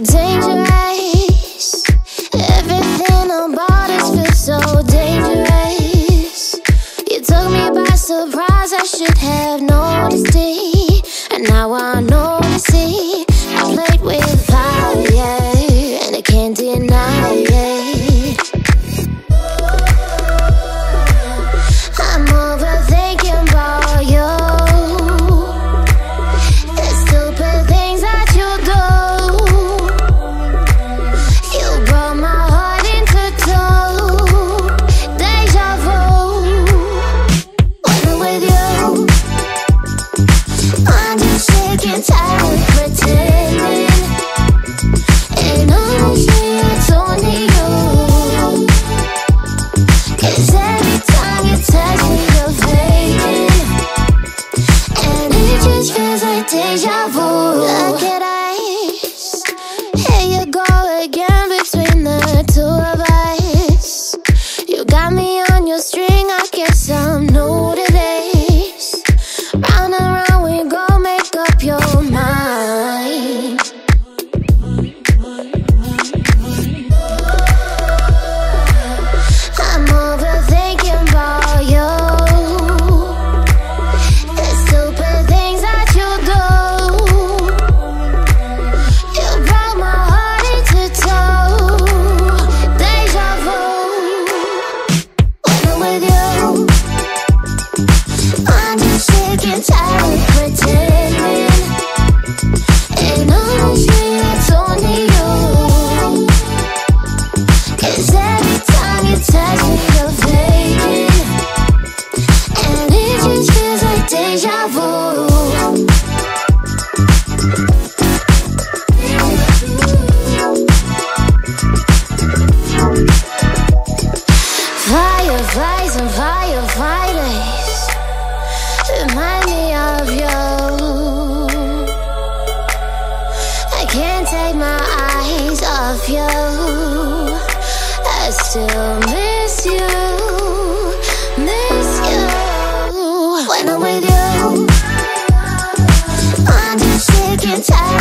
dangerous. Everything about us feels so dangerous. You took me by surprise, I should have noticed it. And now I notice it. I played with fire, and I can't deny it. I'm overthinking about you. The stupid things that you do. You brought my heart into two. Deja vu. When I'm with you, I'm just sick and tired of pretending. And honestly, it's only you. 'Cause every time you touch me, you're faking. And it just feels like deja vu. Look at us, here you go again between the two of us. You got me on your string, I guess I'm new to this. Round and round we go, make up your mind. I'm overthinking about you. The stupid things that you do. You broke my heart into two. Deja vu. When I'm with you, I'm just sick and tired of pretending. And honestly, it's only you. 'Cause every time you touch me, you're faking. And it just feels like deja vu. Fireflies and firefighters remind me of you. I can't take my eyes off you. I still miss you, miss you. When I'm with you, I'm just sick and tired